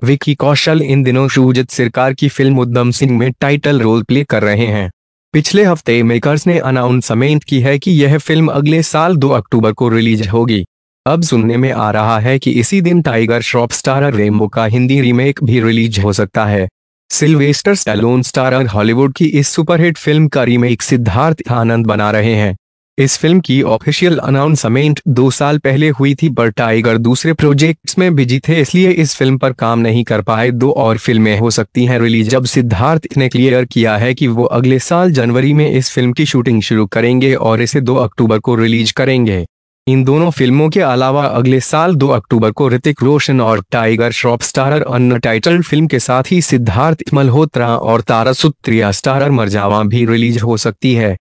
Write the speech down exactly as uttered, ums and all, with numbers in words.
विकी कौशल इन दिनों शुजित सिरकार की फिल्म उधम सिंह में टाइटल रोल प्ले कर रहे हैं। पिछले हफ्ते मेकर्स ने अनाउंसमेंट की है कि यह फिल्म अगले साल दो अक्टूबर को रिलीज होगी। अब सुनने में आ रहा है कि इसी दिन टाइगर श्रॉफ स्टारर रेम्बो का हिंदी रीमेक भी रिलीज हो सकता है। सिल्वेस्टर स्टैलोन स्टारर हॉलीवुड की इस सुपरहिट फिल्म का रीमेक सिद्धार्थ आनंद बना रहे हैं। इस फिल्म की ऑफिशियल अनाउंसमेंट दो साल पहले हुई थी, पर टाइगर दूसरे प्रोजेक्ट्स में बिजी थे, इसलिए इस फिल्म पर काम नहीं कर पाए। दो और फिल्में हो सकती हैं रिलीज। जब सिद्धार्थ ने क्लियर किया है कि वो अगले साल जनवरी में इस फिल्म की शूटिंग शुरू करेंगे और इसे दो अक्टूबर को रिलीज करेंगे। इन दोनों फिल्मों के अलावा अगले साल दो अक्टूबर को ऋतिक रोशन और Tiger Shroff starrer untitled film के साथ ही सिद्धार्थ, मल्होत्रा और तारा सुत्रिया स्टारर मरजावा भी रिलीज हो सकती है।